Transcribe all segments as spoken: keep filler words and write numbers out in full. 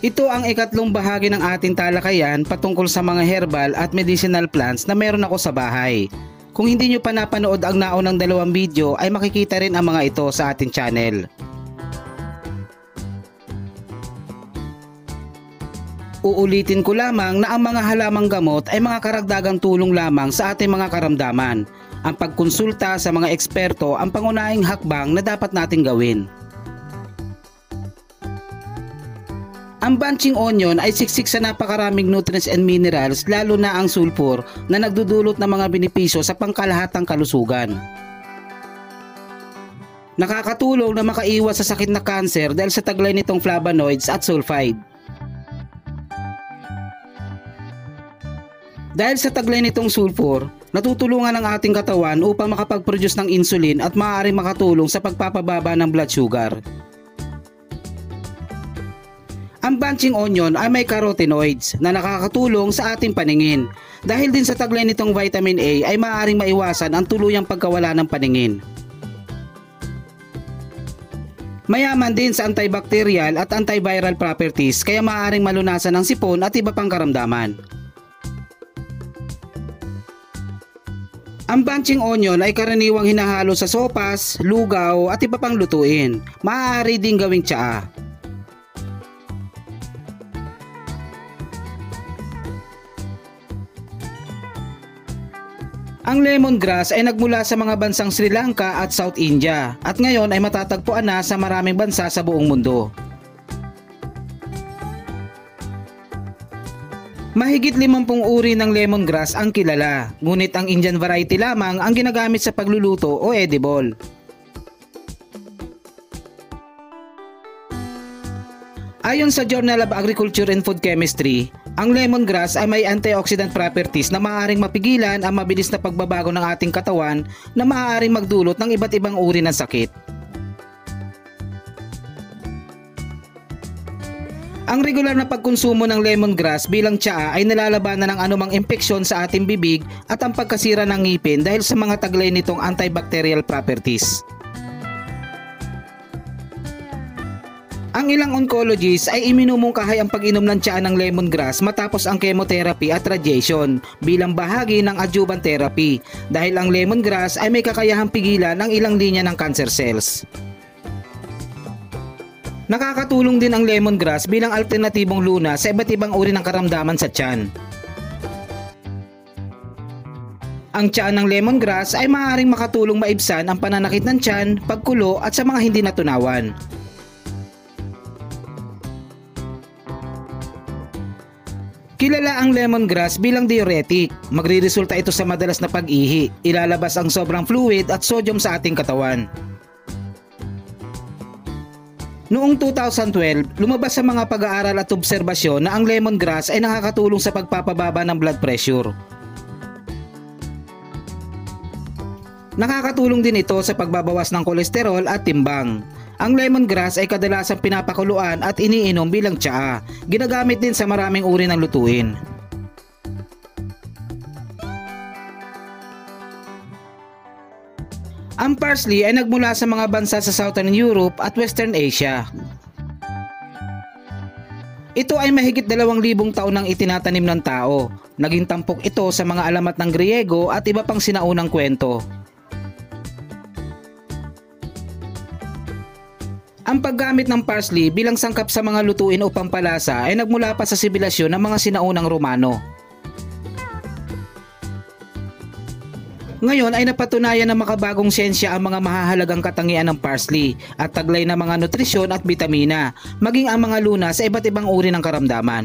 Ito ang ikatlong bahagi ng ating talakayan patungkol sa mga herbal at medicinal plants na meron ako sa bahay. Kung hindi nyo pa napanood ang naunang dalawang video ay makikita rin ang mga ito sa ating channel. Uulitin ko lamang na ang mga halamang gamot ay mga karagdagang tulong lamang sa ating mga karamdaman. Ang pagkonsulta sa mga eksperto ang pangunahing hakbang na dapat nating gawin. Ang bunching onion ay siksik sa napakaraming nutrients and minerals, lalo na ang sulfur na nagdudulot ng mga benepisyo sa pangkalahatang kalusugan. Nakakatulong na makaiwas sa sakit na cancer dahil sa taglay nitong flavonoids at sulfide. Dahil sa taglay nitong sulfur, natutulungan ang ating katawan upang makapag-produce ng insulin at maaaring makatulong sa pagpapababa ng blood sugar. Ang bunching onion ay may carotenoids na nakakatulong sa ating paningin. Dahil din sa taglay nitong vitamin A ay maaaring maiwasan ang tuluyang pagkawala ng paningin. Mayaman din sa antibacterial at antiviral properties kaya maaaring malunasan ang sipon at iba pang karamdaman. Ang bunching onion ay karaniwang hinahalo sa sopas, lugaw at iba pang lutuin. Maaari ding gawing tsaa. Ang lemongrass ay nagmula sa mga bansang Sri Lanka at South India at ngayon ay matatagpuan na sa maraming bansa sa buong mundo. Mahigit limampung uri ng lemongrass ang kilala, ngunit ang Indian variety lamang ang ginagamit sa pagluluto o edible. Ayon sa Journal of Agriculture and Food Chemistry, ang lemongrass ay may antioxidant properties na maaaring mapigilan ang mabilis na pagbabago ng ating katawan na maaaring magdulot ng iba't ibang uri ng sakit. Ang regular na pagkonsumo ng lemongrass bilang tsaa ay nalalabanan ng anumang impeksyon sa ating bibig at ang pagkasira ng ngipin dahil sa mga taglay nitong antibacterial properties. Ang ilang oncologists ay iminumungkahay ang pag-inom ng tsaa ng lemongrass matapos ang chemotherapy at radiation bilang bahagi ng adjuvant therapy dahil ang lemongrass ay may kakayahang pigilan ang ilang linya ng cancer cells. Nakakatulong din ang lemongrass bilang alternatibong lunas sa iba't ibang uri ng karamdaman sa tiyan. Ang tsaa ng lemongrass ay maaaring makatulong maibsan ang pananakit ng tiyan, pagkulo at sa mga hindi natunawan. Kilala ang lemongrass bilang diuretic. Magre-resulta ito sa madalas na pag-ihi. Ilalabas ang sobrang fluid at sodium sa ating katawan. Noong two thousand twelve, lumabas sa mga pag-aaral at obserbasyon na ang lemongrass ay nakakatulong sa pagpapababa ng blood pressure. Nakakatulong din ito sa pagbabawas ng kolesterol at timbang. Ang lemongrass ay kadalasang pinapakuluan at iniinom bilang tsaa. Ginagamit din sa maraming uri ng lutuin. Ang parsley ay nagmula sa mga bansa sa Southern Europe at Western Asia. Ito ay mahigit dalawang libong taon nang itinatanim ng tao. Naging tampok ito sa mga alamat ng Griego at iba pang sinaunang kwento. Ang paggamit ng parsley bilang sangkap sa mga lutuin o pampalasa ay nagmula pa sa sibilasyon ng mga sinaunang Romano. Ngayon ay napatunayan ng makabagong siyensya ang mga mahahalagang katangian ng parsley at taglay na mga nutrisyon at bitamina, maging ang mga lunas sa iba't ibang uri ng karamdaman.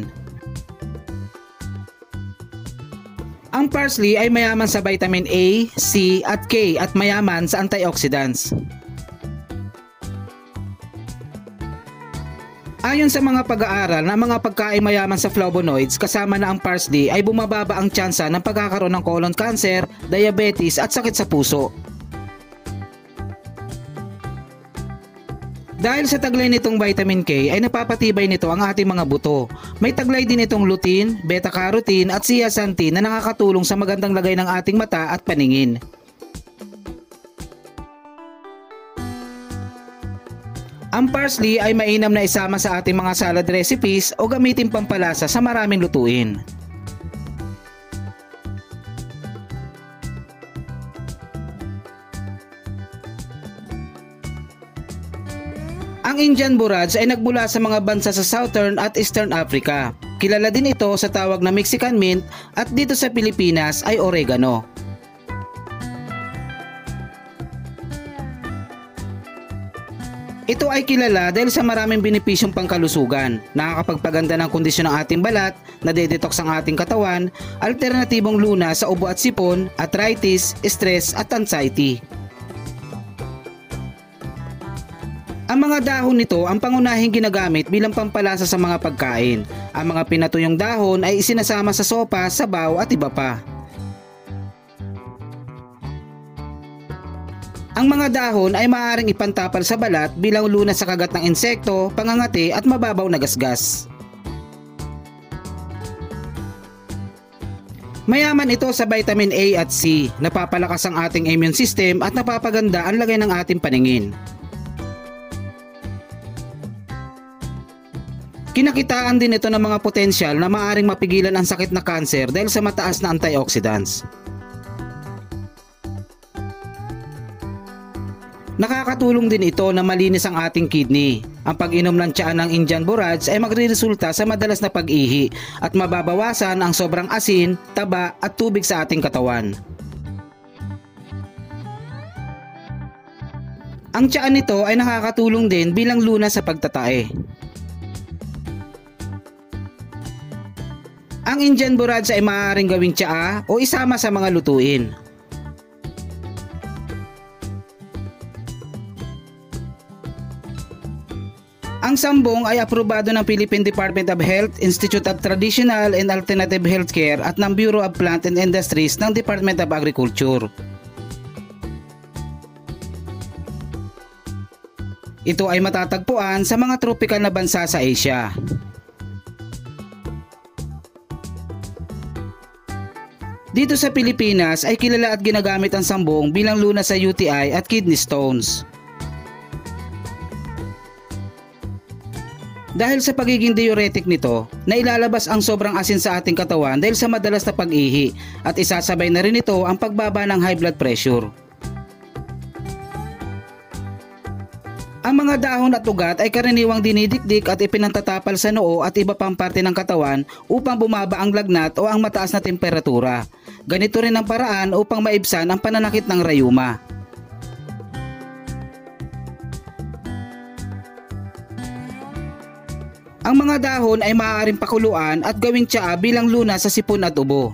Ang parsley ay mayaman sa vitamin A, C at K at mayaman sa antioxidants. Ayon sa mga pag-aaral na mga pagkain mayaman sa flavonoids kasama na ang parsley ay bumababa ang tsansa ng pagkakaroon ng colon cancer, diabetes at sakit sa puso. Dahil sa taglay nitong vitamin K ay napapatibay nito ang ating mga buto. May taglay din itong lutein, beta-carotene at zeaxanthin na nakakatulong sa magandang lagay ng ating mata at paningin. Ang parsley ay mainam na isama sa ating mga salad recipes o gamitin pampalasa sa maraming lutuin. Ang Indian Borage ay nagmula sa mga bansa sa Southern at Eastern Africa. Kilala din ito sa tawag na Mexican mint at dito sa Pilipinas ay oregano. Ito ay kilala dahil sa maraming benepisyong pangkalusugan, nakakapagpaganda ng kondisyon ng ating balat, nadedetox ang ating katawan, alternatibong lunas sa ubo at sipon, arthritis, stress at anxiety. Ang mga dahon nito ang pangunahing ginagamit bilang pampalasa sa mga pagkain. Ang mga pinatuyong dahon ay isinasama sa sopa, sabaw at iba pa. Ang mga dahon ay maaaring ipantapal sa balat bilang lunas sa kagat ng insekto, pangangati at mababaw na gasgas. Mayaman ito sa vitamin A at C, napapalakas ang ating immune system at napapaganda ang lagay ng ating paningin. Kinakitaan din ito ng mga potensyal na maaaring mapigilan ang sakit na kanser dahil sa mataas na antioxidants. Nakakatulong din ito na malinis ang ating kidney. Ang pag-inom ng tsaa ng Indian Borage ay magre-resulta sa madalas na pag-ihi at mababawasan ang sobrang asin, taba at tubig sa ating katawan. Ang tsaa nito ay nakakatulong din bilang lunas sa pagtatae. Ang Indian Borage ay maaaring gawing tsaa o isama sa mga lutuin. Ang sambong ay aprobado ng Philippine Department of Health, Institute of Traditional and Alternative Healthcare at ng Bureau of Plant and Industries ng Department of Agriculture. Ito ay matatagpuan sa mga tropical na bansa sa Asia. Dito sa Pilipinas ay kilala at ginagamit ang sambong bilang lunas sa U T I at kidney stones. Dahil sa pagiging diuretic nito, nailalabas ang sobrang asin sa ating katawan dahil sa madalas na pag-ihi at isasabay na rin ito ang pagbaba ng high blood pressure. Ang mga dahon at ugat ay karaniwang dinidikdik at ipinantatapal sa noo at iba pang parte ng katawan upang bumaba ang lagnat o ang mataas na temperatura. Ganito rin ang paraan upang maibsan ang pananakit ng rayuma. Ang mga dahon ay maaaring pakuluan at gawing tsaa bilang lunas sa sipon at ubo.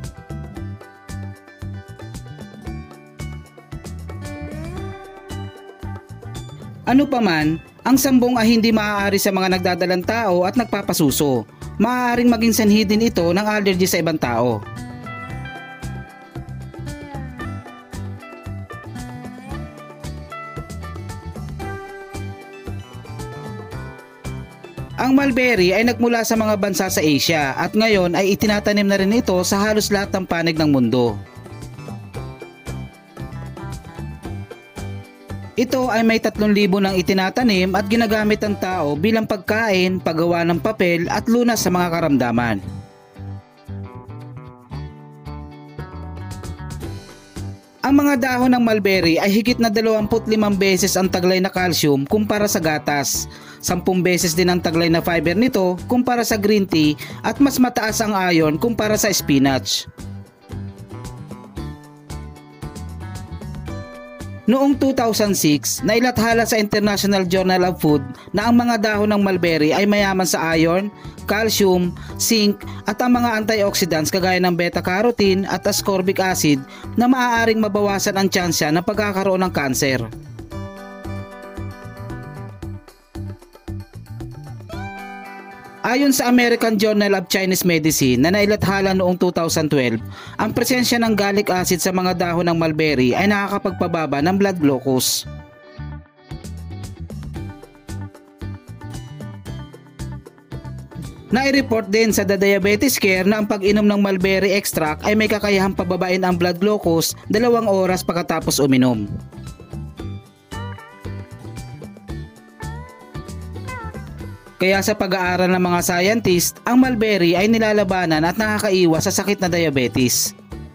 Ano pa man, ang sambong ay hindi maaari sa mga nagdadalang tao at nagpapasuso. Maaaring maging sanhi din ito ng allergy sa ibang tao. Ang mulberry ay nagmula sa mga bansa sa Asia at ngayon ay itinatanim na rin ito sa halos lahat ng panig ng mundo. Ito ay may tatlong libo nang itinatanim at ginagamit ng tao bilang pagkain, paggawa ng papel at lunas sa mga karamdaman. Ang mga dahon ng mulberry ay higit na dalawampu't limang beses ang taglay na calcium kumpara sa gatas, sampung beses din ang taglay na fiber nito kumpara sa green tea at mas mataas ang iron kumpara sa spinach. Noong two thousand six, nailathala sa International Journal of Food na ang mga dahon ng mulberry ay mayaman sa iron, calcium, zinc at ang mga antioxidants kagaya ng beta-carotene at ascorbic acid na maaaring mabawasan ang tsansya ng pagkakaroon ng kanser. Ayon sa American Journal of Chinese Medicine na nailathala noong two thousand twelve, ang presensya ng gallic acid sa mga dahon ng mulberry ay nakakapagpababa ng blood glucose. Nai-report din sa The Diabetes Care na ang pag-inom ng mulberry extract ay may kakayahang pababain ang blood glucose dalawang oras pagkatapos uminom. Kaya sa pag-aaral ng mga scientist, ang mulberry ay nilalabanan at nakakaiwas sa sakit na diabetes.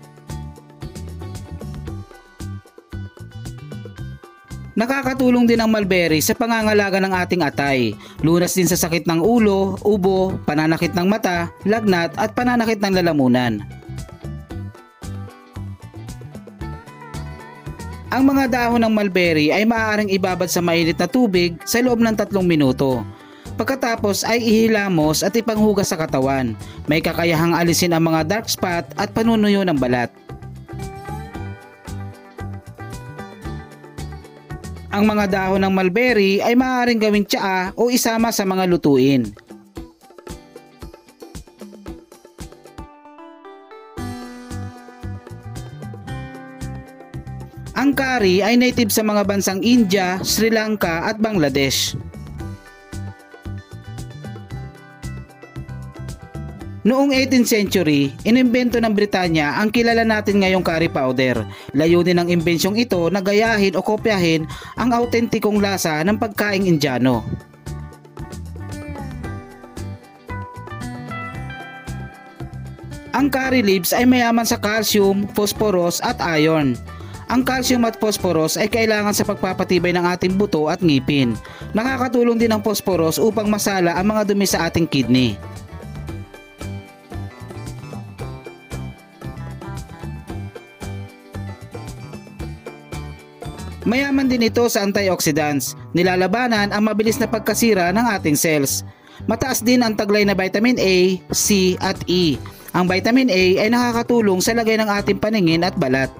Nakakatulong din ang mulberry sa pangangalaga ng ating atay, lunas din sa sakit ng ulo, ubo, pananakit ng mata, lagnat at pananakit ng lalamunan. Ang mga dahon ng mulberry ay maaaring ibabad sa mainit na tubig sa loob ng tatlong minuto. Pagkatapos ay ihilamos at ipanghugas sa katawan. May kakayahang alisin ang mga dark spot at panunuyo ng balat. Ang mga dahon ng mulberry ay maaaring gawing tsaa o isama sa mga lutuin. Ang curry ay native sa mga bansang India, Sri Lanka at Bangladesh. Noong eighteenth century, inimbento ng Britanya ang kilala natin ngayong curry powder. Layunin ng imbensyong ito na gayahin o kopyahin ang autentikong lasa ng pagkaing Indiano. Ang curry leaves ay mayaman sa calcium, phosphorus at iron. Ang calcium at phosphorus ay kailangan sa pagpapatibay ng ating buto at ngipin. Nakakatulong din ang phosphorus upang masala ang mga dumi sa ating kidney. Mayaman din ito sa antioxidants, nilalabanan ang mabilis na pagkasira ng ating cells. Mataas din ang taglay na vitamin A, C at E. Ang vitamin A ay nakakatulong sa lagay ng ating paningin at balat.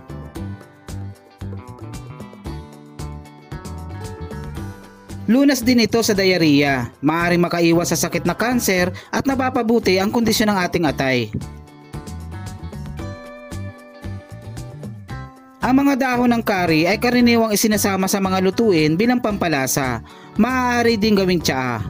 Lunas din ito sa diarrhea, maaaring makaiwas sa sakit na kanser at napapabuti ang kondisyon ng ating atay. Ang mga dahon ng curry ay karaniwang isinasama sa mga lutuin bilang pampalasa. Maaari din gawing tsaa.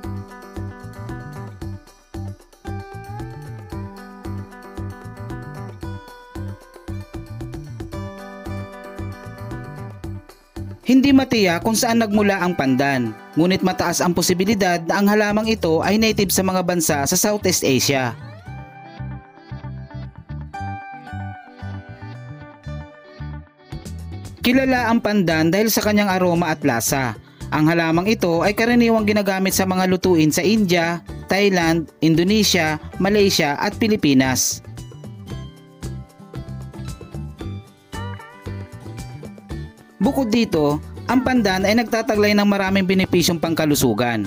Hindi matiyak kung saan nagmula ang pandan, ngunit mataas ang posibilidad na ang halamang ito ay native sa mga bansa sa Southeast Asia. Kilala ang pandan dahil sa kanyang aroma at lasa. Ang halamang ito ay karaniwang ginagamit sa mga lutuin sa India, Thailand, Indonesia, Malaysia at Pilipinas. Bukod dito, ang pandan ay nagtataglay ng maraming benepisyong pangkalusugan.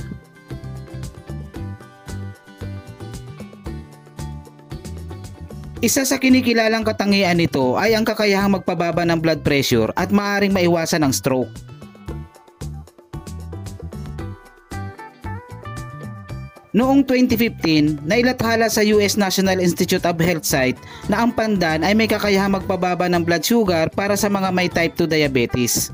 Isa sa kinikilalang katangian nito ay ang kakayahang magpababa ng blood pressure at maaaring maiwasan ang stroke. Noong twenty fifteen, nailathala sa U S National Institute of Health site na ang pandan ay may kakayahang magpababa ng blood sugar para sa mga may type two diabetes.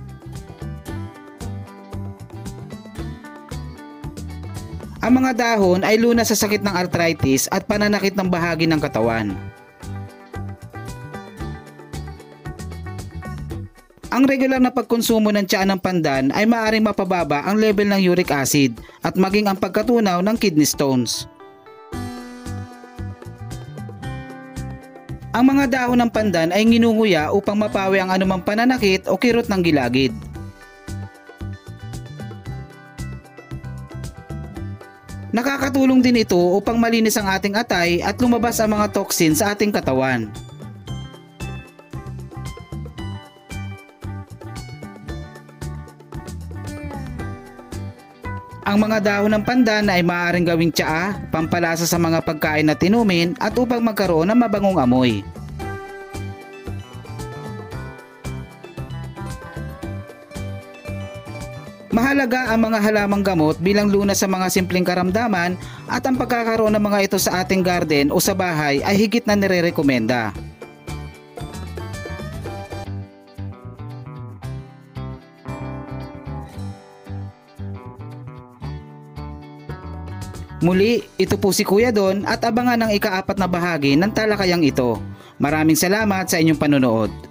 Ang mga dahon ay lunas sa sakit ng arthritis at pananakit ng bahagi ng katawan. Ang regular na pagkonsumo ng tsaa ng pandan ay maaaring mapababa ang level ng uric acid at maging ang pagkatunaw ng kidney stones. Ang mga dahon ng pandan ay nginunguya upang mapawi ang anumang pananakit o kirot ng gilagid. Nakakatulong din ito upang malinis ang ating atay at lumabas ang mga toxin sa ating katawan. Ang mga dahon ng pandan ay maaaring gawing tsaa, pampalasa sa mga pagkain na tinumin at upang magkaroon ng mabangong amoy. Mahalaga ang mga halamang gamot bilang lunas sa mga simpleng karamdaman at ang pagkakaroon ng mga ito sa ating garden o sa bahay ay higit na nire-rekomenda. Muli, ito po si Kuya Don at abangan ang ikaapat na bahagi ng talakayang ito. Maraming salamat sa inyong panonood.